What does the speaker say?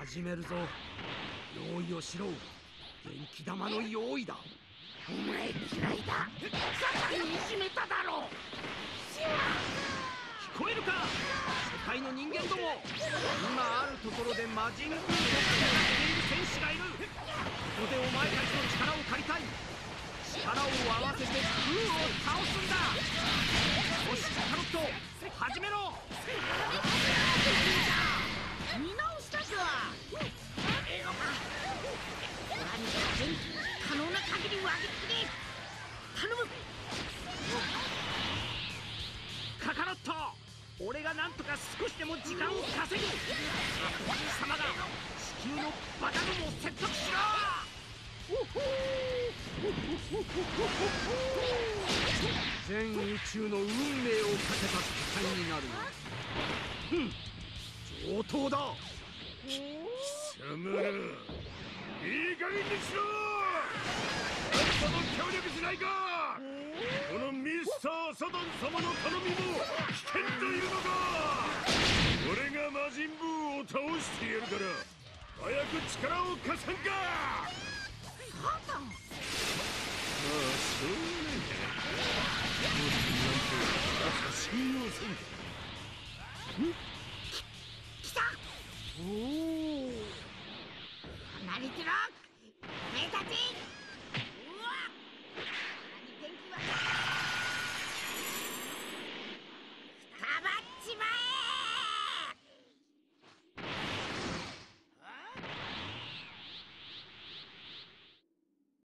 始めるぞ。用意をしろ。元気玉の用意だ。 お前嫌いだ。さらにいじめただろう。 聞こえるか、世界の人間ども。今あるところで魔人ブーを戦っている戦士がいる。ここでお前たちの力を借りたい。力を合わせてブーを倒すんだ。よし、カロット始めろ。 見直したか。可能な限り分けてくれ。頼む。 カカロット、俺がなんとか少しでも時間を稼ぐ。おじ様が地球のバカどもを説得しろ。全宇宙の運命をかけた戦いになる。上等だ。 貴様ら、いい加減にしろ。あんたも協力しないか。このミスターサダン様の頼みも危険というのか。俺が魔人ブーを倒してやるから早く力を貸さんか。 サダン。 まあそうね。もしなんて信用せんか。 来た。 おお、